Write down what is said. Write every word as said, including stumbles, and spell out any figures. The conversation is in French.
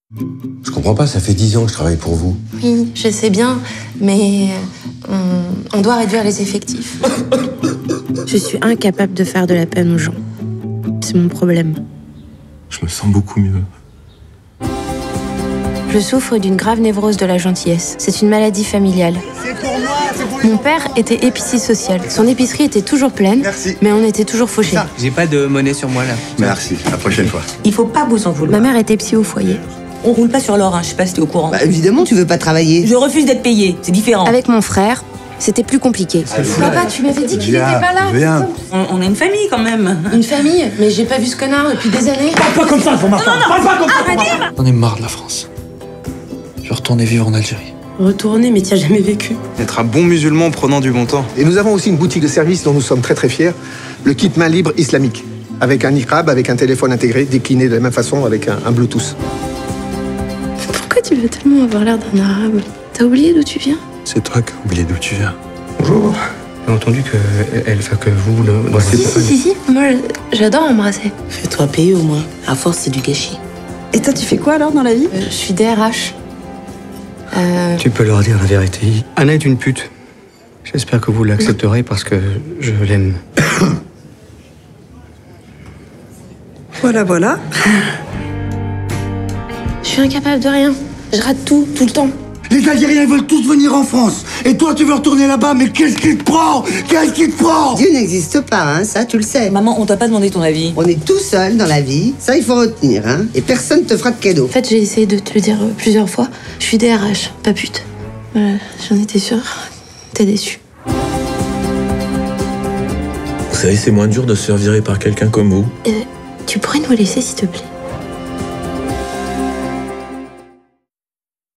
Je comprends pas, ça fait dix ans que je travaille pour vous. Oui, je sais bien, mais on, on doit réduire les effectifs. Je suis incapable de faire de la peine aux gens. C'est mon problème. Je me sens beaucoup mieux. Je souffre d'une grave névrose de la gentillesse. C'est une maladie familiale. Mon père était épicier social. Son épicerie était toujours pleine, Merci. Mais on était toujours fauchés. J'ai pas de monnaie sur moi là. Merci, la prochaine fois. Il faut pas vous en vouloir. Ma mère était psy au foyer. On roule pas sur l'or, hein. Je sais pas si t'es au courant. Bah évidemment, tu veux pas travailler. Je refuse d'être payée, c'est différent. Avec mon frère, c'était plus compliqué. Papa, tu m'avais dit qu'il était pas là. Viens. On, on a une famille quand même. Une famille, mais j'ai pas vu ce connard depuis des années. Pas comme ça, Jean-Martin. Parle pas comme ça. On est marre de la France. Je vais retourner vivre en Algérie. Retourner, mais t'y as jamais vécu. Être un bon musulman en prenant du bon temps. Et nous avons aussi une boutique de service dont nous sommes très très fiers, le kit main libre islamique, avec un niqab, avec un téléphone intégré, décliné de la même façon avec un, un Bluetooth. Pourquoi tu veux tellement avoir l'air d'un arabe? T'as oublié d'où tu viens? C'est toi qui as oublié d'où tu viens. Bonjour. J'ai entendu qu'elle fait que vous le. Ouais, Si, si, si, si. Moi, j'adore embrasser. Fais-toi payer au moins. À force, c'est du gâchis. Et toi, tu fais quoi alors dans la vie? Euh, je suis D R H. Euh... Tu peux leur dire la vérité. Anna est une pute. J'espère que vous l'accepterez parce que je l'aime. Voilà, voilà. Je suis incapable de rien. Je rate tout, tout le temps. Les Algériens veulent tous venir en France. Et toi, tu veux retourner là-bas, mais qu'est-ce qui te prend? Qu'est-ce qui te prend? Dieu n'existe pas, hein, ça tu le sais. Maman, on t'a pas demandé ton avis. On est tout seul dans la vie, ça il faut retenir, hein. Et personne te fera de cadeau. En fait, j'ai essayé de te le dire plusieurs fois. Je suis D R H, pas pute. Voilà, j'en étais sûre. T'es déçu. Vous savez, c'est moins dur de se faire virer par quelqu'un comme vous. Euh, tu pourrais nous laisser, s'il te plaît?